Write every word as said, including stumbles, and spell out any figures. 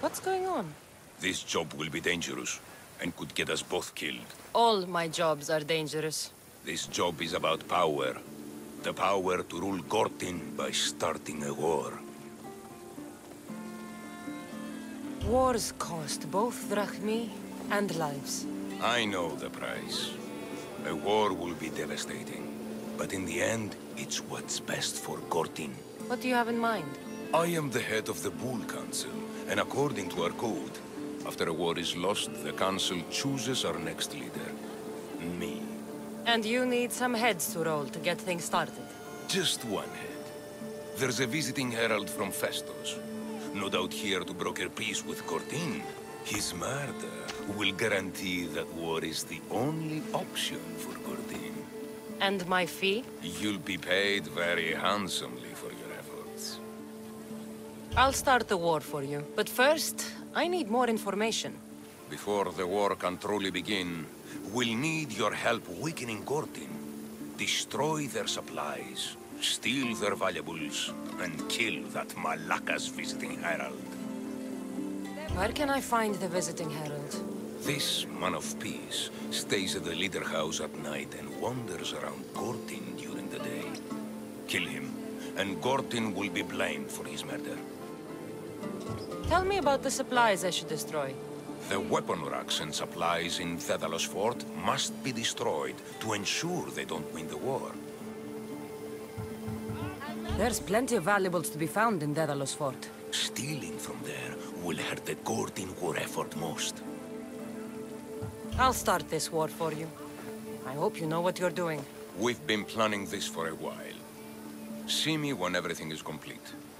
What's going on? This job will be dangerous, and could get us both killed. All my jobs are dangerous. This job is about power. The power to rule Gortin by starting a war. Wars cost both drachmi and lives. I know the price. A war will be devastating. But in the end, it's what's best for Gortin. What do you have in mind? I am the head of the Bull Council, and according to our code, after a war is lost, the Council chooses our next leader. Me. And you need some heads to roll to get things started. Just one head. There's a visiting herald from Festos. No doubt here to broker peace with Gortin. His murder will guarantee that war is the only option for Gortin. And my fee? You'll be paid very handsomely for your efforts. I'll start the war for you. But first, I need more information. Before the war can truly begin, we'll need your help weakening Gortin. Destroy their supplies, steal their valuables, and kill that Malaka's visiting herald. Where can I find the visiting herald? This man of peace stays at the leader house at night and wanders around Gortin during the day. Kill him, and Gortin will be blamed for his murder. Tell me about the supplies I should destroy. The weapon racks and supplies in Thedalos Fort must be destroyed to ensure they don't win the war. There's plenty of valuables to be found in Daedalus Fort. Stealing from there will hurt the Gortin war effort most. I'll start this war for you. I hope you know what you're doing. We've been planning this for a while. See me when everything is complete.